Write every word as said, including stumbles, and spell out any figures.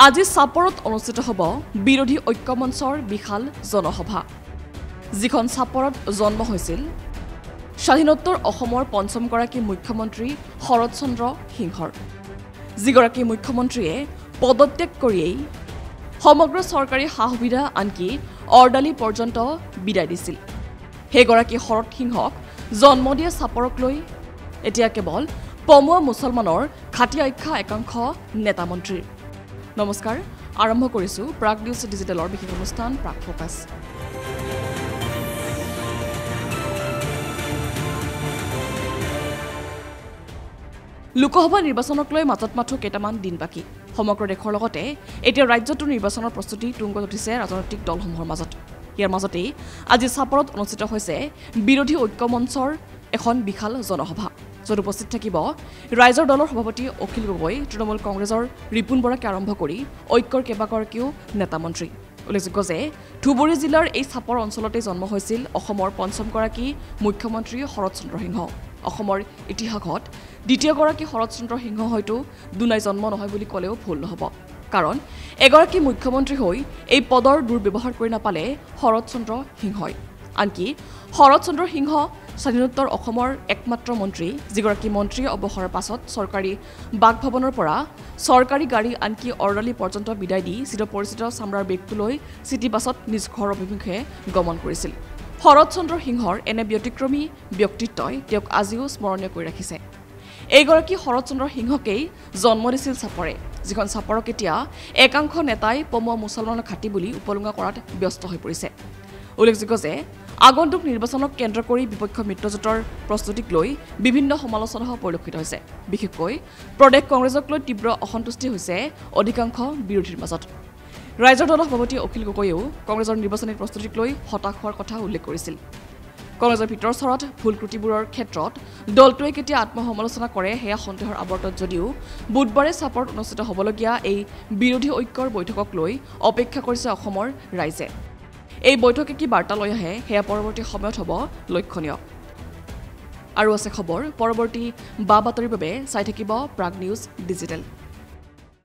আজি চাপৰত অনুষ্ঠিত হ'ব বিৰোধী ঐক্য মঞ্চৰ বিশাল জনসভা যিখন চাপৰত জন্ম হৈছিল স্বাধীনোত্তৰ অসমৰ পঞ্চমগৰাকী মুখ্যমন্ত্ৰী শৰৎ চন্দ্ৰ সিংহৰ যিগৰাকী মুখ্যমন্ত্ৰীয়ে পদত্যাগ কৰিয়েই সমগ্ৰ চৰকাৰী সা-সুবিধা আনকি অৰ্ডালি পৰ্যন্ত বিদায় দিছিল সেইগৰাকী শৰৎ সিংহক জন্ম দিয়া চাপৰক লৈ এতিয়া কেৱল পমুৱা মুছলমানৰ খাটিয়া ইচ্ছা একাংশ নেতা মন্ত্ৰীৰ নমস্কাৰ আৰম্ভ কৰিছো প্ৰাগ নিউজ ডিজিটেলৰ বিশেষ অনুষ্ঠান প্ৰাগ ফোকাছ লোকসভা নিৰ্বাচনক লৈ মাজত মাথো কেইটামান দিন বাকি সমগ্ৰ দেশৰ লগতে এতিয়া ৰাজ্যটোৰ নিৰ্বাচনৰ প্ৰস্তুতি তুংগত উঠিছে ৰাজনৈতিক দলসমূহৰ মাজত ইয়াৰ মাজতেই আজি চাপৰত অনুষ্ঠিত হৈছে বিৰোধী ঐক্য মঞ্চৰ এখন বিশাল জনসভা য'ত উপস্থিত থাকিব ৰাইজৰ দলৰ সভাপতি অখিল গগৈ তৃণমূল কংগ্ৰেছৰ ৰিপুন বৰাকে আৰম্ভ কৰি ঐক্যৰ কেইবাগৰাকীও নেতা মন্ত্ৰী উল্লেখযোগ্য যে ধুবুৰী জিলাৰ এই চাপৰ অঞ্চলতে জন্ম হৈছিল অসমৰ পঞ্চমগৰাকী মুখ্যমন্ত্ৰী শৰৎ চন্দ্ৰ সিংহ অসমৰ ইতিহাসত দ্বিতীয়গৰাকী শৰৎ চন্দ্ৰ সিংহ হয়তো দুনাই জন্ম নহয় বুলি ক'লেও ভুল নহ'ব কাৰণ এগৰাকী মুখ্যমন্ত্ৰী হৈ এই পদৰ দুৰ্ব্যৱহাৰ কৰি নাপালে শৰৎ চন্দ্ৰ সিংহই আনকি শৰৎ চন্দ্ৰ সিংহ স্বাধীনোত্তৰ অসমৰ একমাত্ৰ মন্ত্ৰী যিগৰাকী মন্ত্ৰীয়ে অৱসৰৰ পাছত চৰকাৰী বাসভৱনৰ পৰা চৰকাৰী গাড়ী আনকি অৰ্ডালি পৰ্যন্ত বিদায় দি চিৰপৰিচিত চামৰাৰ বেগটো লৈ চিটি বাছত নিজ ঘৰ অভিমুখে গমন কৰিছিল শৰৎ চন্দ্ৰ সিংহৰ এনে ব্যতিক্ৰমী ব্যক্তিত্বই তেওঁক আজিও স্মৰণীয় কৰি ৰাখিছে এইগৰাকী শৰৎ চন্দ্ৰ সিংহকেই জন্ম দিছিল চাপৰে যিখন চাপৰক এতিয়া একাংশ নেতাই পমুৱা মুছলমানৰ ঘাটি বুলি উপলুঙা কৰাত ব্যস্ত হৈ পৰিছে উল্লেখযোগ্য যে আগন্তুক নিৰ্বাচনক কেন্দ্ৰ কৰি বিপক্ষ মিত্ৰজোঁটৰ প্ৰস্তুতিক লৈ বিভিন্ন সমালোচনা পৰিলক্ষিত হৈছে বিশেষকৈ প্ৰদেশ কংগ্ৰেছক লৈ তীব্ৰ অসন্তুষ্টি হৈছে অধিকাংশ বিৰোধীৰ মাজত ৰাইজৰ দলৰ সভাপতি অখিল গগৈয়েও কংগ্ৰেছৰ নিৰ্বাচনী প্ৰস্তুতিক লৈ হতাশ হোৱাৰ কথা উল্লেখ কৰিছিল কংগ্ৰেছৰ ভিতৰ চৰত ভুল ত্ৰুটিবোৰৰ ক্ষেত্ৰত দলটোৱে কেতিয়া আত্মসমালোচনা কৰে সেয়া সন্দেহৰ আৱৰ্তত যদিও বুধবাৰে চাপৰত অনুষ্ঠিত হ'বলগীয়া এই বিৰোধী ঐক্যৰ বৈঠকক লৈ অপেক্ষা কৰিছে অসমৰ ৰাইজে এই বৈঠকে কি বাৰ্তা লৈ আহে সেয়া পৰৱৰ্তী সময়ত হ'ব লক্ষণীয় আৰু আছে খবৰ পৰৱৰ্তী বা বাতৰিৰ বাবে চাই থাকিব প্ৰাগ নিউজ ডিজিটেল।